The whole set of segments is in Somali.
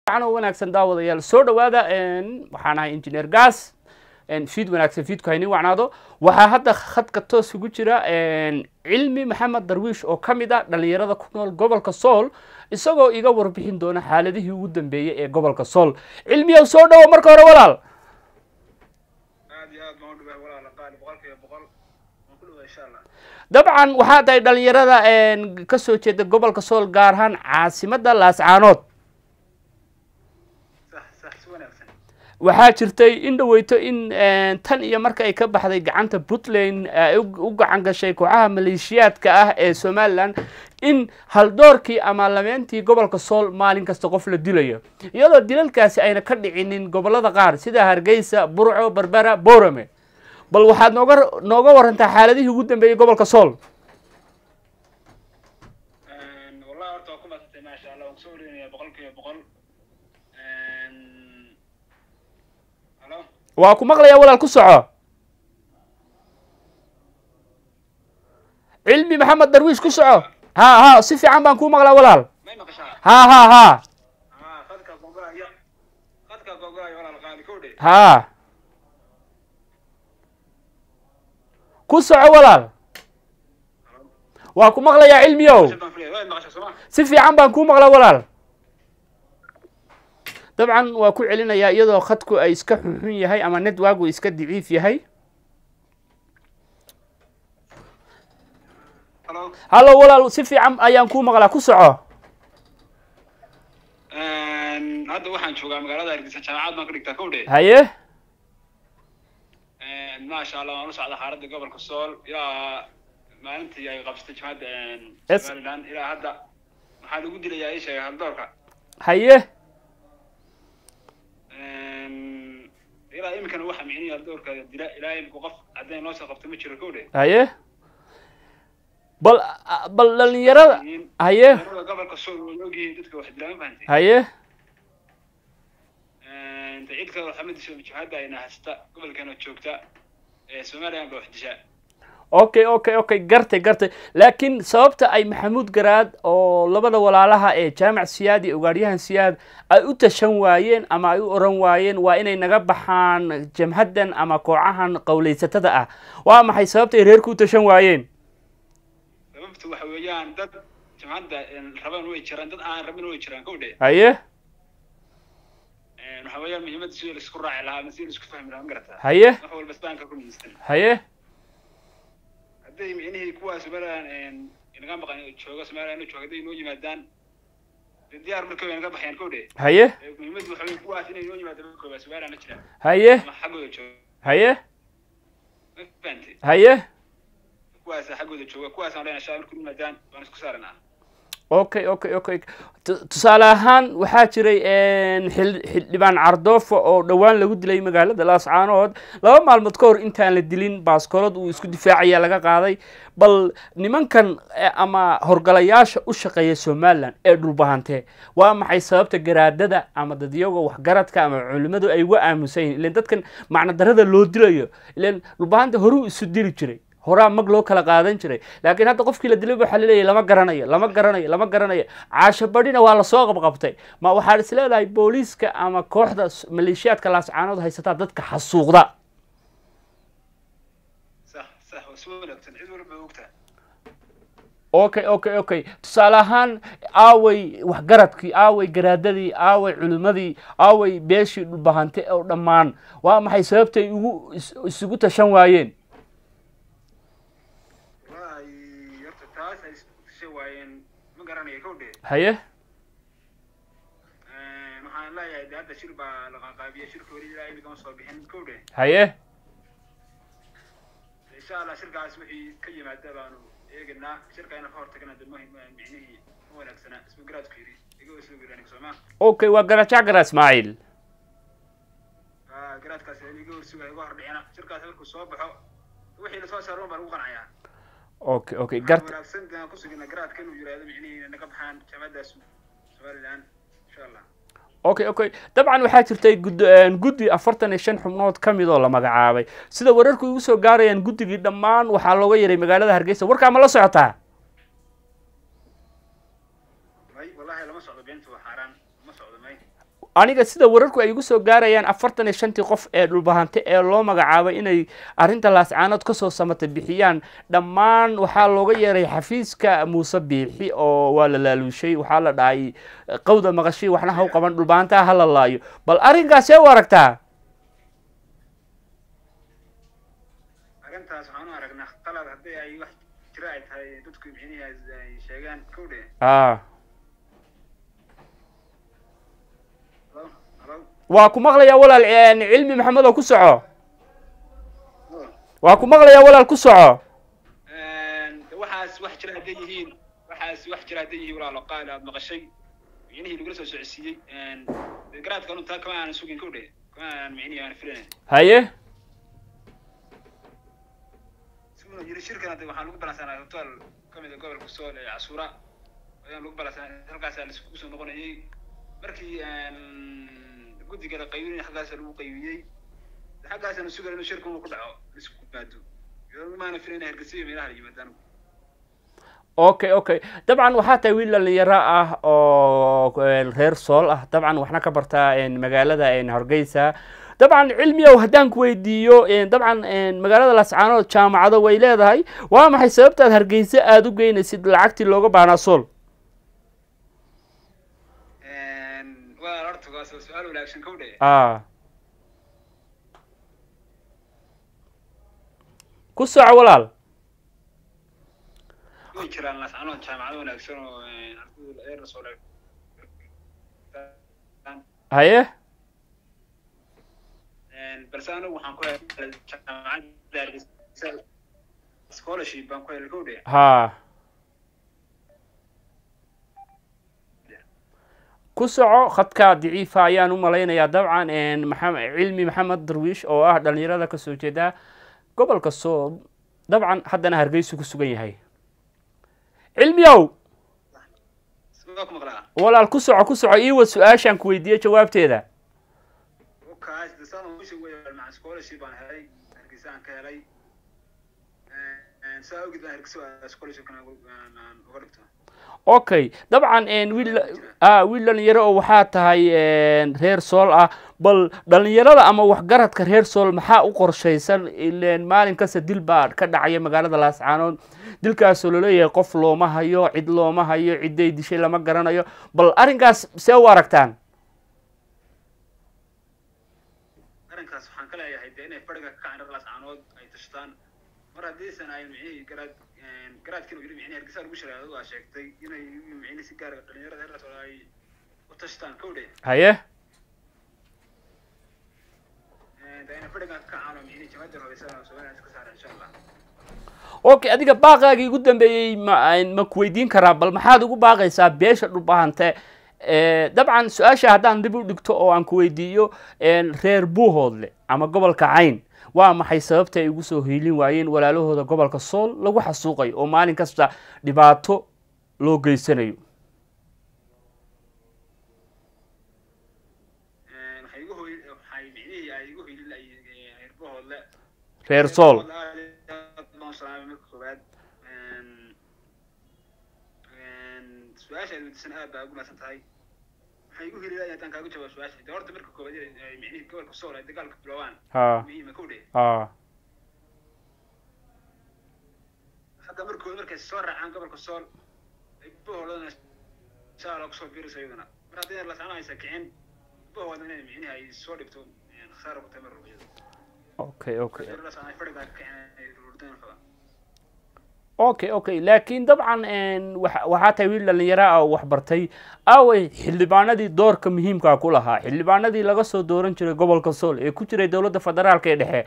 أنا وناكسن داود يال سود وهذا وحنا إنجنير غاز فيد وناكسن فيد كهيني وعناده وهذا خط كتوس في جرا علمي محمد درويش أو كميدا دليرة كونول قبل كسول isagoo iga warbixin doona xaaladihii ugu dambeeyay ee gobolka Sool cilmiga soo dhaw marka hore walaal aad iyo aad ma u dhawaay walaal qaali boqolkiiba boqol waan ku dhawaay insha Allah dabcan waxa ay dhalinyarada ka soo jeeda gobolka Sool gaar ahaan caasimadda Laascaanood waxaa jirtay in dhaweyto in tan iyo marka ay ka baxday gacanta Puntland u gacan gashay kooxaha maleeshiyaadka ah ee Somaliland in haldoorkii ama labeentii gobolka Sool maalin kasta qof la dilayo iyadoo dilalkaasi ayna ka dhicinin gobolada qaar sida Hargeysa, Burco, Berbera, Boorame bal waxaad nooga warantaa xaaladihii ugu dambeeyay gobolka Sool wallahi horta ku maasantay ma sha Allah soo reeyay boqolkiiba boqol waa ku maqlayaa walaal ku soco cilmi maxamed darwiish ku soco ها صفي عم بنكون مغلا ولال ها ها كسع ولال واكو مغلا يا علميو صفي عم بنكون مغلا ولال طبعا واكو علينا يا يدو خدكو اي اسكا خخون يahay ama net waagu iska daciif yahay هلا ولا سيفي عم أيام كوم مغلا كسعة. هذا واحد شو قام قال هذا رجع شمعات ما كريك تكوده. هيه. ما شاء الله نص على حارة قبل كسول يا ما أنت يا قبست شمعات الآن إلى هذا محل وجود لي يا إيش يا هالدورك. هيه. إلى يمكن واحد معني هالدورك إلى يمكن وقف عدين ناس قفت متشر كوده. هيه. بل dhalinyarada haye gobolka Sool oo loogiin dadka wax dilaan baantay haye ciidka Maxamed Soo Jihad ayna hasta gobolkan joogta ee Soomaaliya wax dishaa okay gartay laakiin sababta ay Maxamuud Garaad oo labada walaalaha ee jaamac siyaadi ugaadhiyahan siyaad ay u tashan waayeen ama ay u oran waayeen waa inay naga baxaan jamhadan ama kooxahan qowleysatada ah waa maxay sababta ay reerku u tashan waayeen waxa weeyaan dad jamacada rabaan way jiraan dad aan rabin way jiraan kowdhe haye waxa weeyaan muhiimada si la isku raaci lahaa si la isku fahmi lahaa garata haye wax walba istaanka ku miistan haye haday micnihii kuwaas balaan inaga maqan jooga Soomaaliya jooga haday noo yimaadaan diyaar markay inaga baxayaan kowdhe haye muhiimadu waxa weeyaan kuwaas inay noo yimaadaan kooba Soomaaliya jiraan haye xaqooda jooga haye fanti haye kuwaas xaqooda jooga kuwaas aan leeyahay shaar ku yimaadaan waan isku saarnaa okay tusaale ahaan waxaa jiray xildhibaan Cardoof oo dhawaan lagu dilay magaalada Laascaanood laba maalmood ka hor intaan la dilin baaskoolad uu isku difaacaya laga qaaday bal nimankan ama horgalayaasha u shaqeeya Soomaaliland ee dhulbahante waa maxay sababta garaadada ama dadyoga wax garadka ama culimadu ay uga aamusan ileen dadkan macna darada loo dilayo ileen dhulbahante horu isu dili jiray horaa mag loo kala qaadan jiray laakiin hadda qofkii la dilay waxa la leeyahay lama garanayo caasha badina waa la soo qabqabtay ma waxa is leedahay booliiska ama kooxda maleeshiyaadka Laascaanood haysata dadka xasuuqda صح وسوولكتن cid walba ogta okay tusaale ahaan aaway wax garadkii aaway garaadadii aaway culimadii aaway beeshii dhulbahante oo dhamaan waa maxay sababtay isugu tashan waayeen haye waxaan leeyahay hadda shir baa la qaaqaabiye shirka wali ilaa imika soo bixin kowde haye insha Allah shirkaas wixii ka yimaada baanu eegnaa shirkayna ka hortagna dad muhiim ah micnihi wanaagsan isku garaadku yiri igu isla garaanay Soomaa okay waa garaad Ismaaciil garaadkaas igu suugay ugu hordhicina shirkaas markuu soo baxo wixii la soo saaro baan ugu qanayaa okay gart wanaagsan ku sugina garaadka inuu yiraahdo micnihi naga baxaan jamadaas Soomaaliland insha Allah okay dabcan waxaa jirtay guddi 45 xubnood kamid oo la magacaabay sida wararku ugu soo gaarayaan guddigii dhammaan waxa looga yeeray magaalada Hargeysa warka ma la socotaa wallahi lama socdo beentu xaraan ma socdo may aniga sida wararku ay igu soo gaarayaan 45 qof ee dhulbahante ee loo magacaabay inay arrinta laascaanood ka soo samata bixiyaan dhammaan waxaa looga yeeray xafiiska Muuse Biixi oo waa la laaluushay waxaa la dhahay qowda maqashii waxna ha u qaban dhulbahantaa ha la laayo bal arrinkaas ee waragtaa arrintaas waxaan u aragnaa qalad haddii ay wax jira ay tahay dadku micnihi ay sheegaan kowdhe waa ku maqlayaa walaal cilmi maxamed oo ku soco waa ku maqlayaa walaal ku soco waxaas wax jira hadday yihiin walaalo qaali aad maqashay micnihii lagula soo socodsiiyey garaadka anu taa kama aanan sugin kowdhe kama aanan micnihi aan filayn haye siduu yiri shirkan hadda waxaan lagu balansanaa hotel kamid ah gobolka Sool ee Casuura ayaan lagu balansanaa halkaas aan isku soo noqonayay markii guddiga qaybinay xagaas lagu qaybiyay xagaas aan sugan inuu shirku ku dhaco isku baado maana filayna hargeysa meelaha yimaadaan okay dabcan waxaa tahay wiil dhalinyaro ah oo reer Sool ah dabcan waxna ka bartaa magaalada Hargeysa dabcan cilmiyow haddaan ku weydiiyo dabcan magaalada Laascaanood jaamacado way leedahay waa maxay sababta Hargeysa aad u geynaysid lacagtii looga baahnaa Sool سؤال ولا أكشن كودي كسر ولا ويشرا الناس عنو جامعة ولا أكشن غير رسول هيه بس أنا وحنقول جامعة دارس سكولرشيب بنقول الكودي كسعو خدك ضعيفة أيان وملايين طبعا علمي محمد درويش أو dhalinyarada ka soo jeeda gobolka Sool طبعا haddana Hargeysa ku sugan yahay cilmiyow walaal ku soco iyo su'aashan ku weydiiyay jawaabteeda kaas dadsan oo soo weeyay ma scholarship aan helay Hargeysa aan ka helay saawigid baan Hargeysa scholarship kana aan uga dhigto okay طبعا wiil dhalinyaro oo waxaa tahay reer Sool ah bal dhalinyarada ama waxgaradka reer Sool maxaa u qorshaysan ileen maalin kasta dil baa ka dhacay magaalada Laascaanood dilkaas oo leeyahay qof looma hayo cid looma hayo ciday dishay lama garanayo bal arrinkaas see u aragtaan arrinkaas waxaan kala yahay inay fadhiga ka kacaan Laascaanood ay tashtaan mar haddii san ay micii garaadkii ugu micnaa Hargeysa lagu sharaado waa sheegtay inay micnaa si gaar ah dhalinyarada heer Sool ay u tashtaan kowdhe haye dayna fadhiga ka kacaan micnaa jamaacada hooyada Soomaaliya iska saar insha Allah okay adiga baaqaagii ugu dambeeyay ma ku weydiin karaa bal maxaad ugu baaqaysaa beesha dhulbahante dabcan su'aasha haddaan dib u dhigto oo aan ku weydiiyo reer Buuhoodle ama gobolka Cayn waa maxay sababta ay ugu soo hiilin waayeen walaalahooda gobolka Sool lagu xasuuqay oo maalin kasta dhibaato loo geysanayo reer Sool su'aasha midsan aad baa ugu maasantahay waxay ugu heliyay intaan kaaga jawaab su'aasha doorta marka koobaad ay micnihii gobolka Sool ay dagaalka bilowaan muhiim ka udhay hadda markay soo raacaan gobolka Sool ay boolana saalo ku soo biirayso iyadana mar haddii la saamaaysa kicin boolana micnihii ay soo dhigto khasaaro ku tamar ruuxda okay laakiin dabcan waxaa tahay wiil dhalinyaro ah oo wax bartay away xildhibaanadii doorka muhiimka ku lahaa xildhibaanadii laga soo dooran jiray gobolka Sool ee ku jiray dawladda federaalka ee dhexe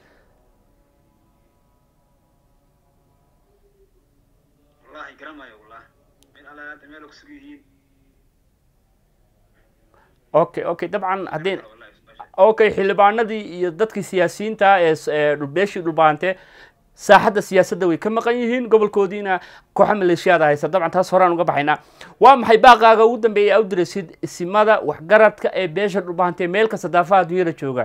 wallahi garamayo wallahi min ala meel ku sugiyiin okay dabcan hadeen okay xildhibaanadii iyo dadkii siyaasiyiinta ee beeshii dhulbahante saaxadda siyaasadda way ka maqan yihiin gobolkoodiina kooxo maleeshiyaad haysta dabcan taas horaan uga baxaynaa waa maxay baaqaaga ugu dambeeyay aad u diraysid isimada waxgaradka ee beesha dhulbahante meel kasta daafaha adduunyada jooga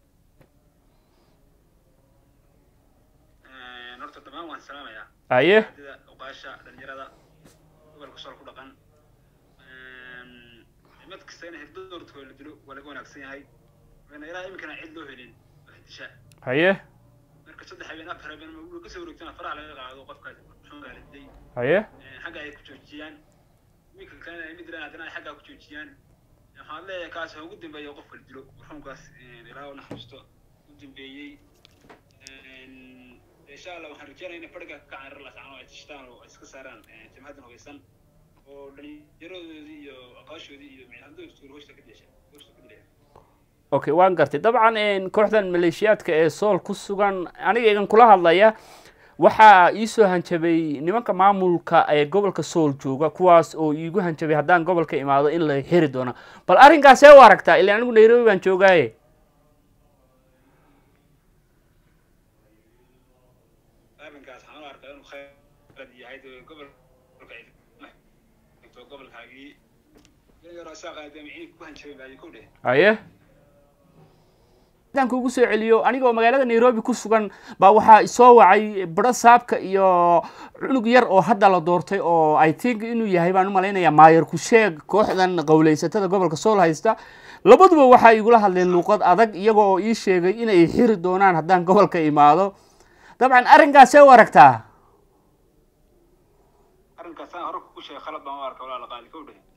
horta dhammaan waan salaamayaa aye uqaasha dhalinyarada gobolka Sool ku dhaqan mid kasta inay doorto la dilo wala wanaagsan yahay wana ilaa imkana cid loo helin waxdisha haye marka saddex habeen afar habeen ma ka soo wareegtana faraha laga qaado qofkaas wuxuu gaaliday haye xagga ay ku joojiyaan midka kale ay mid raadana ay xagga ku joojiyaan waxaan leeyahay kaas ugu dambeeyo qofka la dilo wuxuunkaas ilaa uu naxariisto u dambeeyay insha Allah waxaan rajaynayaa in fadhiga ka caarar la saano ay tishtaan oo iska saaraan jamaacadda hogeysan oo dhalinyaradoodii iyo aqaashoodii iyo micnaheedu isku hoosta ka dhashay okay waan gartay dabcan kooxdan maleeshiyaadka ee sool ku sugan aniga igan kula hadlaya waxaa ii soo hanjabay nimanka maamulka ee gobolka sool jooga kuwaas oo iigu hanjabay haddaan gobolka imaado in la xiri doono bal arrinkaas ee u aragtaa ilaa anigu Nairobi baan joogaaye arrinkaas waxaan u arkaa inuu khayr yahay gobolkaagii yaro saaqaade micii ku hanjabay ku dheh aye dan kugu soo celiyo aniga oo magaalada Nairobi ku sugan baa waxa isoo wacay baro saabka iyo cunug yar oo hadda la doortay oo I think inuu yahay baan u maleynayaa maayar ku sheeg kooxdan qowleysatada gobolka Sool haysta labaduba waxa igula hadleen luqad adag iyagoo ii sheegay inay xiri doonaan haddaan gobolka imaado dabcan arrinkaas ee waragtaa arrinkaas hore ku sheeg khalad baan u arkaa walaal qaali ku dheh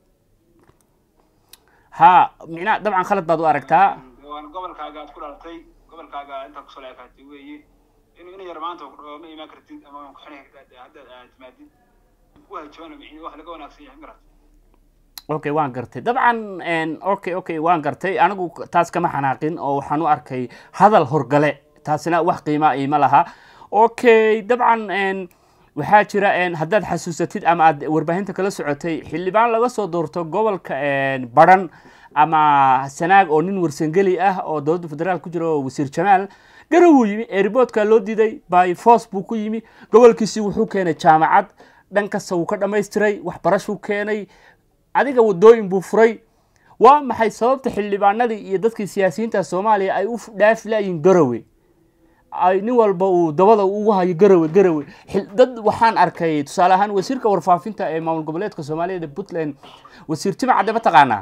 ha mina dabcan khalad baad u aragtaa waan gobolkaaga aad ku dhalatay gobolkaaga inta ku soo leekaatay weeye inuu yar maanta ku dhaw ma iimaan kartid ama ku xirnay hadda aad timaadid waa joona micii wax laga wanaagsan yahay marat okay waan gartay dabcan okay waan gartay anigu taas kama xanaaqin oo waxaan u arkay hadal horgale taasina wax qiimo ma laha okay dabcan waxaa jira haddaad xasuusatid ama aad warbaahinta kala socotay xildhibaan laga soo doorto gobolka Badhan ama Sanaag oo nin warsangeli ah oo dowladda federaal ku jiro wasiir Jamaal garow yimi airportka loo diiday by force buu ku yimi gobolkiisii wuxuu keenay jaamacad dhanka saw ka dhameystiray waxbarasho keenay adiga wadooyin buu furay waa maxay sababta xildhibaanadii iyo dadkii siyaasiyiinta Soomaaliya ay u dhaaflayeen garowe ay nin walba uu dabada ugu hayo garowe dad waxaan arkay tusaale ahaan wasiirka warfaafinta ee maamul goboleedka Soomaaliya Puntland wasiir Timcade ma taqaanaa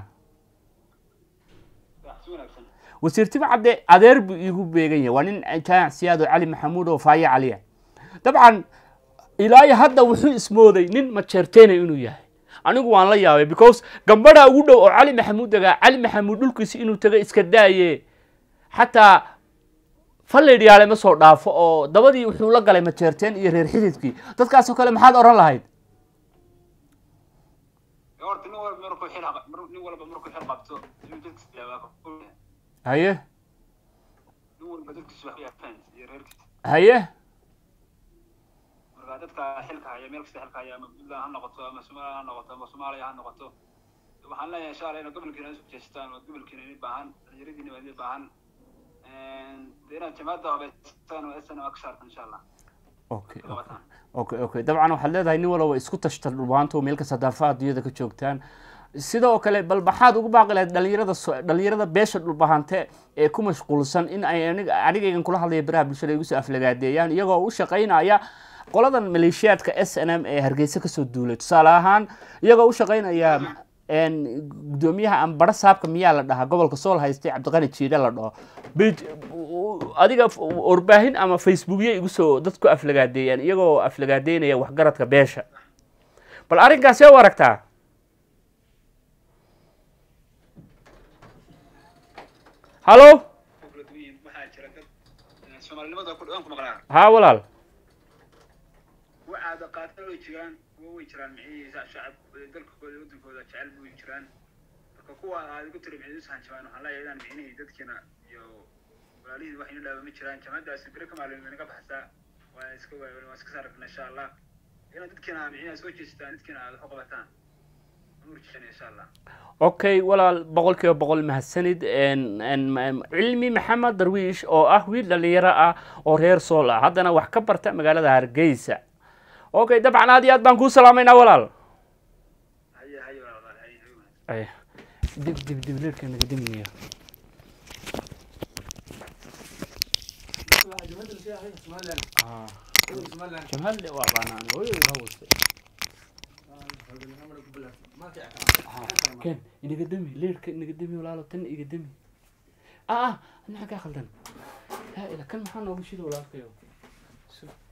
wasiir Timcade adeer buu igu beegan yahay waa nin jaac siyaado Cali Maxamuud oo Faaye Caliya dabcan ilaa hadda wuxuu ismooday nin ma jeerteenay inuu yahay anigu waan la yaabay because gambadha ugu dhow oo Cali Maxamuud dhulkiisa inuu taga iska daaye xataa falleediyaale ma soo dhaafo oo dabadii wuxuu la galay ma jeerteen iyo reer xididkii dadkaas oo kale maxaad oran lahayd horta nin walba markuu xil qabto haye haye marka dadka xilka haya meel kasta xilka haya ama Puntland ha noqoto ama Soomaaliya ha noqoto ama Soomaaliya ha noqoto waxaan leeyahay insha Allah in gobolkiina isku jeestaan oo gobolkiina in baahan dhalinyaradiina waa baahan deena jamaacada habeystaan oo SN aksar insha Allah okay dabcan waxaad leedahay nin walba isku tashtar dhubaanto meel kasta daafaha adduunyada ka joogtaan sidoo kale bal maxaad ugu baaqi lahayd dhalinyarada beesha dhulbahante ee ku mashquulsan in ay aniga kula hadlaya baraha bulshada igu soo aflagaadeeyaan iyagoo u shaqeynaya qoladan maleeshiyaadka SNM ee Hargeysa ka soo duulay tusaale ahaan iyagoo u shaqeynaya gudoomiyaha aan bara saabka miyaa la dhahaa gobolka Sool haystay Cabdiqani Jiide la dhaho adiga warbaahin ama facebookya igu soo dadku aflagaadeeyaan iyagoo aflagaadeynaya waxgaradka beesha bal arrinkaas ee waragtaa hallo ها ولا وعاد قاتلوا يجران ويجران معي شعب دلك ودن كودا جعل بو يجران كووا هذا قلت لهم عيدوس هانجبان وحلا يدان معيني ددكنا يو walaalihii waxaynu dhaawami jiraan jamaadaasi bari kama leeyahay naga baxsa waa iska saarna insha Allah ina dadkina micina soo jeestaan dadkina aad u qabataan umurkiina insha Allah okay walaal boqolkiiba boqol mahadsanid cilmi maxamed darwiish oo ah wiil dhalinyaro ah oo reer Sool ah haddana wax ka barta magaalada Hargeysa okay dabcan aad iyo aad baan ku salaameynaa walaal ay dib leerka naga dimiyo جمال وابانا كان ينقدمي ليرك ينقدمي ولا لا تن يقدمي أنا حاجة خلدنا لا إذا كان محنا وبشيل ولا كيو